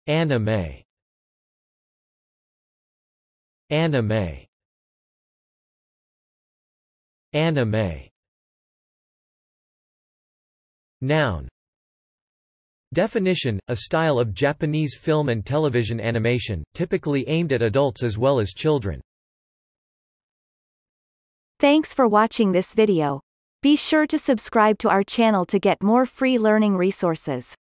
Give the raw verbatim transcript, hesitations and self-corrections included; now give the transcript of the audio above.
Anime. Anime. Anime. Noun. Definition: a style of Japanese film and television animation, typically aimed at adults as well as children. Thanks for watching this video. Be sure to subscribe to our channel to get more free learning resources.